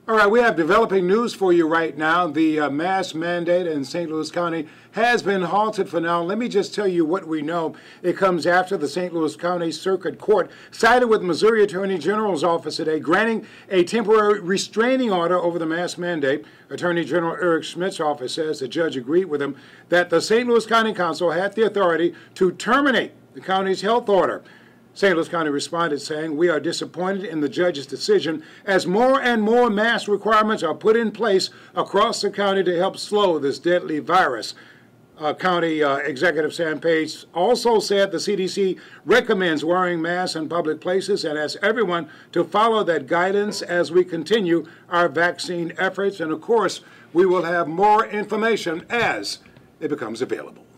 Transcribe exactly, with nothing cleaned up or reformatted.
All right, we have developing news for you right now. The uh, mask mandate in Saint Louis County has been halted for now. Let me just tell you what we know. It comes after the Saint Louis County Circuit Court sided with Missouri Attorney General's office today, granting a temporary restraining order over the mask mandate. Attorney General Eric Schmidt's office says the judge agreed with him that the Saint Louis County Council had the authority to terminate the county's health order. Saint Louis County responded saying, "We are disappointed in the judge's decision as more and more mask requirements are put in place across the county to help slow this deadly virus." Uh, County uh, Executive Sam Page also said the C D C recommends wearing masks in public places and asks everyone to follow that guidance as we continue our vaccine efforts. And of course, we will have more information as it becomes available.